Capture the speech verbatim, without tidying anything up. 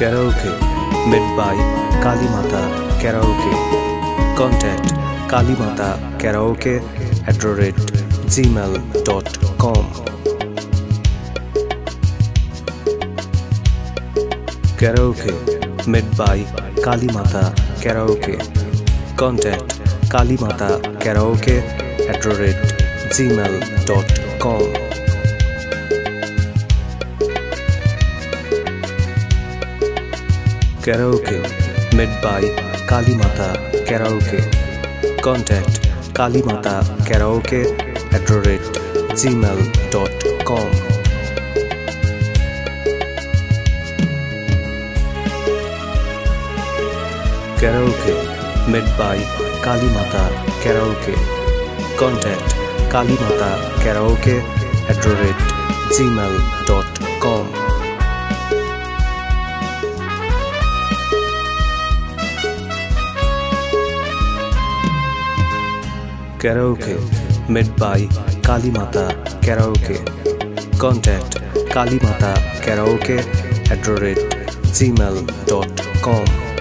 Karaoke made by Kalimata Karaoke. Contact kalimata karaoke at the rate gmail dot com. Karaoke made by Kalimata Karaoke. Contact kalimata karaoke at the rate gmail dot com. Karaoke made by Kalimata Karaoke. Contact kalimata karaoke at the rate gmail dot com. Karaoke made by Kalimata Karaoke. Contact kalimata karaoke at the rate gmail dot com. Karaoke made by Kalimata Karaoke. Contact kalimata karaoke at the rate gmail dot com.